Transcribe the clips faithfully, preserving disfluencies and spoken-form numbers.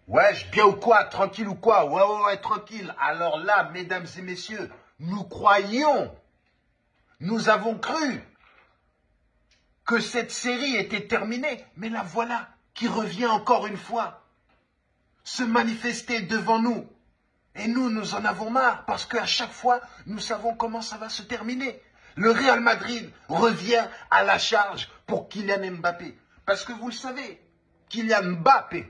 Wesh, bien ou quoi? Tranquille ou quoi? Ouais, ouais, ouais, tranquille. Alors là, mesdames et messieurs, nous croyions, nous avons cru que cette série était terminée. Mais la voilà qui revient encore une fois se manifester devant nous. Et nous, nous en avons marre parce qu'à chaque fois, nous savons comment ça va se terminer. Le Real Madrid revient à la charge pour Kylian Mbappé. Parce que vous le savez, Kylian Mbappé,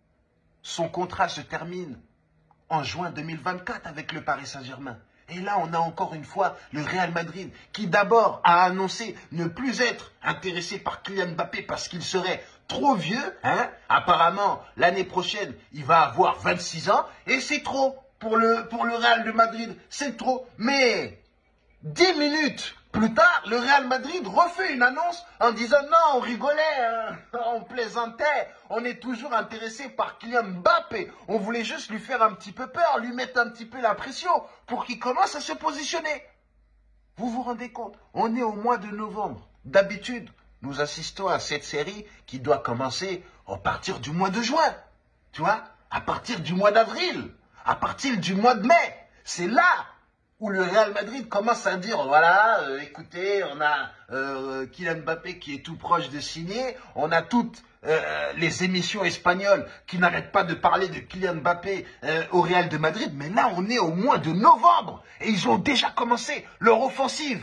son contrat se termine en juin deux mille vingt-quatre avec le Paris Saint-Germain. Et là, on a encore une fois le Real Madrid qui d'abord a annoncé ne plus être intéressé par Kylian Mbappé parce qu'il serait trop vieux. Hein. Apparemment, l'année prochaine, il va avoir vingt-six ans et c'est trop pour le, pour le Real de Madrid. C'est trop. Mais dix minutes plus tard, le Real Madrid refait une annonce en disant non, on rigolait, hein, on plaisantait, on est toujours intéressé par Kylian Mbappé. On voulait juste lui faire un petit peu peur, lui mettre un petit peu la pression pour qu'il commence à se positionner. Vous vous rendez compte? On est au mois de novembre. D'habitude, nous assistons à cette série qui doit commencer à partir du mois de juin. Tu vois? À partir du mois d'avril, à partir du mois de mai. C'est là où le Real Madrid commence à dire, voilà, euh, écoutez, on a euh, Kylian Mbappé qui est tout proche de signer, on a toutes euh, les émissions espagnoles qui n'arrêtent pas de parler de Kylian Mbappé euh, au Real de Madrid, mais là, on est au mois de novembre, et ils ont déjà commencé leur offensive.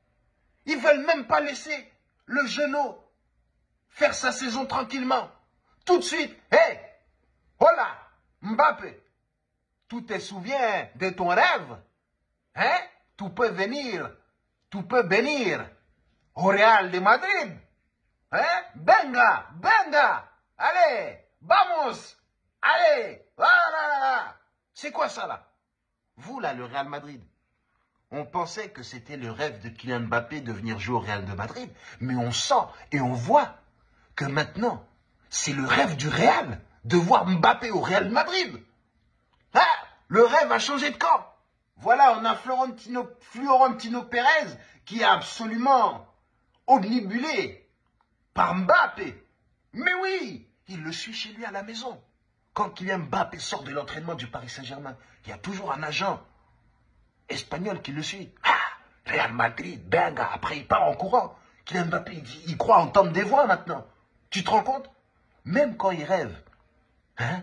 Ils veulent même pas laisser le genou faire sa saison tranquillement. Tout de suite, hey, hola, Mbappé, tu te souviens de ton rêve? Hein? Tu peux venir, tu peux venir au Real de Madrid. Hein? Venga, venga, allez, vamos, allez, voilà. C'est quoi ça là? Vous là, le Real Madrid, on pensait que c'était le rêve de Kylian Mbappé de venir jouer au Real de Madrid, mais on sent et on voit que maintenant, c'est le rêve du Real de voir Mbappé au Real de Madrid. Hein? Le rêve a changé de camp. Voilà, on a Florentino, Florentino Pérez qui est absolument omnibulé par Mbappé. Mais oui, il le suit chez lui à la maison. Quand Kylian Mbappé sort de l'entraînement du Paris Saint-Germain, il y a toujours un agent espagnol qui le suit. Ah, Real Madrid, benga. Après, il part en courant. Kylian Mbappé, il, il croit entendre des voix maintenant. Tu te rends compte? Même quand il rêve, hein,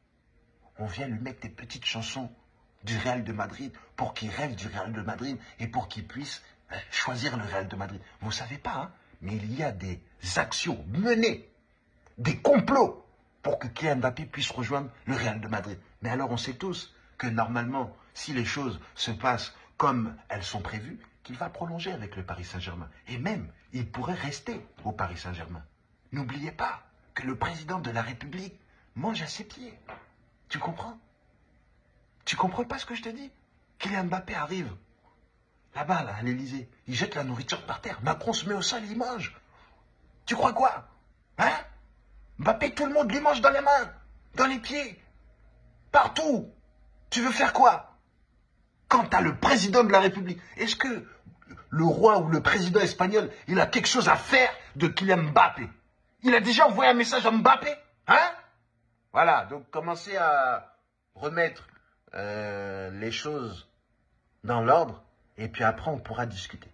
on vient lui mettre des petites chansons du Real de Madrid pour qu'il rêve du Real de Madrid et pour qu'il puisse euh, choisir le Real de Madrid. Vous ne savez pas, hein, mais il y a des actions menées, des complots pour que Kylian Mbappé puisse rejoindre le Real de Madrid. Mais alors on sait tous que normalement, si les choses se passent comme elles sont prévues, qu'il va prolonger avec le Paris Saint-Germain. Et même, il pourrait rester au Paris Saint-Germain. N'oubliez pas que le président de la République mange à ses pieds. Tu comprends? Tu comprends pas ce que je te dis? Kylian Mbappé arrive, là-bas, là, à l'Élysée, il jette la nourriture par terre. Macron se met au sol, il mange. Tu crois quoi? Hein? Mbappé, tout le monde lui mange dans les mains, dans les pieds, partout. Tu veux faire quoi? Quand t'as le président de la République, est-ce que le roi ou le président espagnol, il a quelque chose à faire de Kylian Mbappé? Il a déjà envoyé un message à Mbappé? Hein? Voilà, donc commencez à remettre Euh, les choses dans l'ordre, et puis après on pourra discuter.